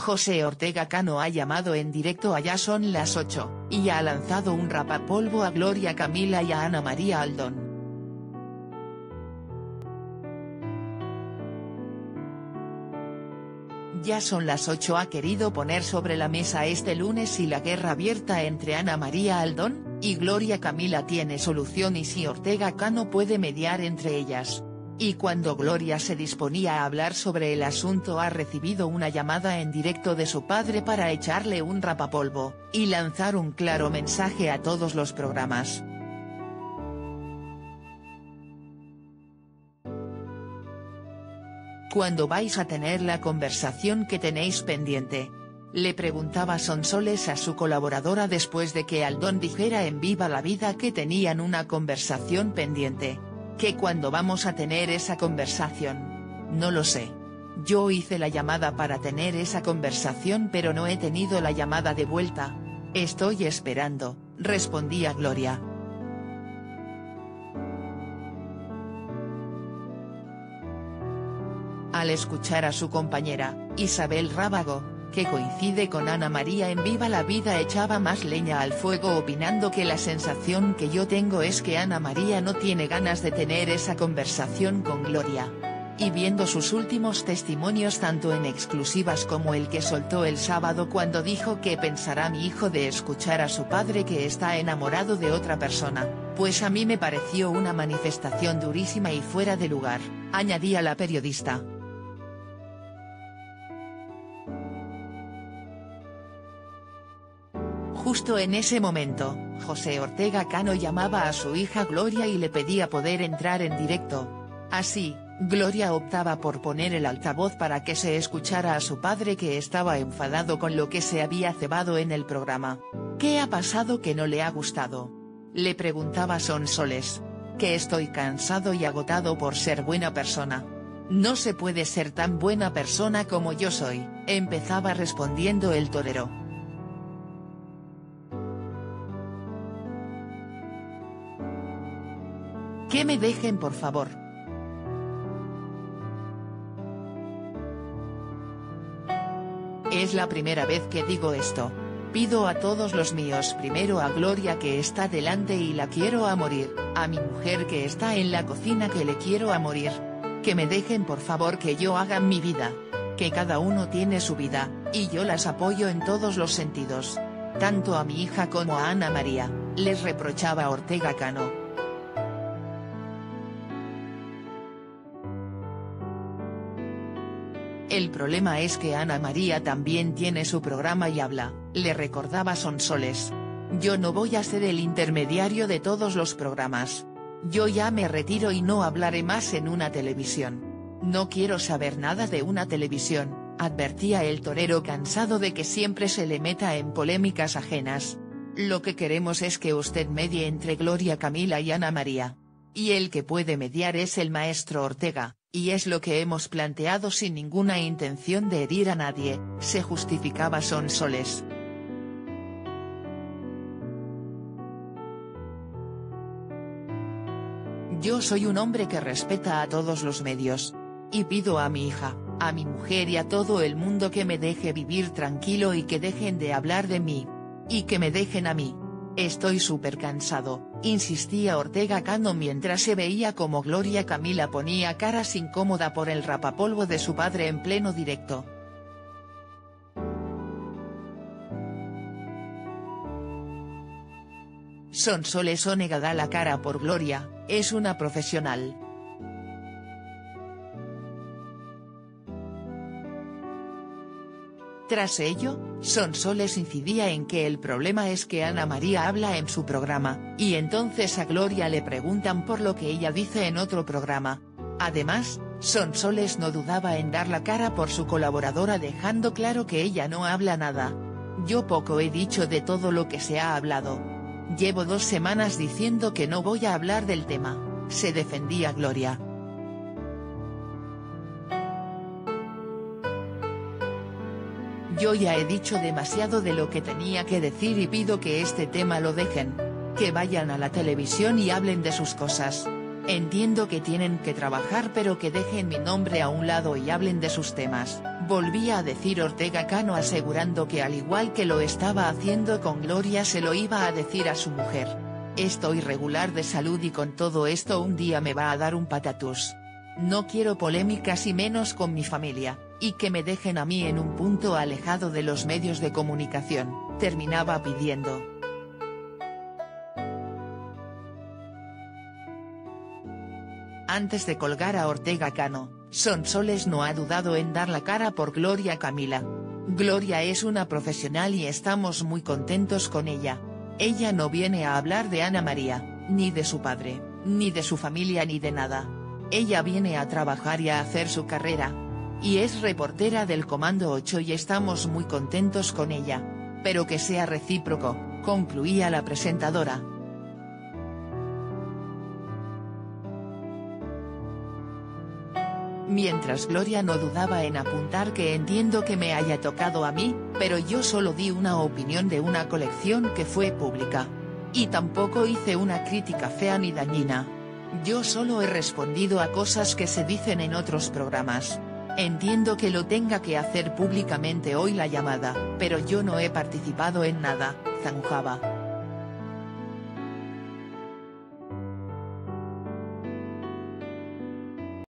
José Ortega Cano ha llamado en directo a Ya Son las 8, y ha lanzado un rapapolvo a Gloria Camila y a Ana María Aldón. Ya Son las 8 ha querido poner sobre la mesa este lunes si la guerra abierta entre Ana María Aldón y Gloria Camila tiene solución y si Ortega Cano puede mediar entre ellas. Y cuando Gloria se disponía a hablar sobre el asunto ha recibido una llamada en directo de su padre para echarle un rapapolvo, y lanzar un claro mensaje a todos los programas. ¿Cuándo vais a tener la conversación que tenéis pendiente? Le preguntaba Sonsoles a su colaboradora después de que Aldón dijera en Viva la Vida que tenían una conversación pendiente. ¿Que cuándo vamos a tener esa conversación? No lo sé. Yo hice la llamada para tener esa conversación pero no he tenido la llamada de vuelta. Estoy esperando, respondía Gloria. Al escuchar a su compañera, Isabel Rábago, que coincide con Ana María en Viva la Vida, echaba más leña al fuego opinando que la sensación que yo tengo es que Ana María no tiene ganas de tener esa conversación con Gloria. Y viendo sus últimos testimonios tanto en exclusivas como el que soltó el sábado cuando dijo que pensará mi hijo de escuchar a su padre que está enamorado de otra persona, pues a mí me pareció una manifestación durísima y fuera de lugar, añadía la periodista. Justo en ese momento, José Ortega Cano llamaba a su hija Gloria y le pedía poder entrar en directo. Así, Gloria optaba por poner el altavoz para que se escuchara a su padre que estaba enfadado con lo que se había cebado en el programa. ¿Qué ha pasado que no le ha gustado? Le preguntaba Sonsoles. Que estoy cansado y agotado por ser buena persona. No se puede ser tan buena persona como yo soy, empezaba respondiendo el torero. Que me dejen por favor. Es la primera vez que digo esto. Pido a todos los míos, primero a Gloria que está delante y la quiero a morir, a mi mujer que está en la cocina que le quiero a morir. Que me dejen por favor que yo haga mi vida. Que cada uno tiene su vida, y yo las apoyo en todos los sentidos. Tanto a mi hija como a Ana María, les reprochaba Ortega Cano. El problema es que Ana María también tiene su programa y habla, le recordaba Sonsoles. Yo no voy a ser el intermediario de todos los programas. Yo ya me retiro y no hablaré más en una televisión. No quiero saber nada de una televisión, advertía el torero cansado de que siempre se le meta en polémicas ajenas. Lo que queremos es que usted medie entre Gloria Camila y Ana María. Y el que puede mediar es el maestro Ortega. Y es lo que hemos planteado sin ninguna intención de herir a nadie, se justificaba Sonsoles. Yo soy un hombre que respeta a todos los medios. Y pido a mi hija, a mi mujer y a todo el mundo que me deje vivir tranquilo y que dejen de hablar de mí. Y que me dejen a mí. Estoy súper cansado, insistía Ortega Cano mientras se veía como Gloria Camila ponía caras incómoda por el rapapolvo de su padre en pleno directo. Sonsoles Onega da la cara por Gloria, es una profesional. Tras ello, Sonsoles incidía en que el problema es que Ana María habla en su programa, y entonces a Gloria le preguntan por lo que ella dice en otro programa. Además, Sonsoles no dudaba en dar la cara por su colaboradora dejando claro que ella no habla nada. Yo poco he dicho de todo lo que se ha hablado. Llevo 2 semanas diciendo que no voy a hablar del tema, se defendía Gloria. Yo ya he dicho demasiado de lo que tenía que decir y pido que este tema lo dejen. Que vayan a la televisión y hablen de sus cosas. Entiendo que tienen que trabajar pero que dejen mi nombre a un lado y hablen de sus temas. volvía a decir Ortega Cano, asegurando que al igual que lo estaba haciendo con Gloria se lo iba a decir a su mujer. Estoy regular de salud y con todo esto un día me va a dar un patatús. No quiero polémicas y menos con mi familia, y que me dejen a mí en un punto alejado de los medios de comunicación, terminaba pidiendo. Antes de colgar a Ortega Cano, Sonsoles no ha dudado en dar la cara por Gloria Camila. Gloria es una profesional y estamos muy contentos con ella. Ella no viene a hablar de Ana María, ni de su padre, ni de su familia ni de nada. Ella viene a trabajar y a hacer su carrera. Y es reportera del Comando 8 y estamos muy contentos con ella. Pero que sea recíproco, concluía la presentadora. Mientras Gloria no dudaba en apuntar que entiendo que me haya tocado a mí, pero yo solo di una opinión de una colección que fue pública. Y tampoco hice una crítica fea ni dañina. Yo solo he respondido a cosas que se dicen en otros programas. Entiendo que lo tenga que hacer públicamente hoy la llamada, pero yo no he participado en nada, zanjaba.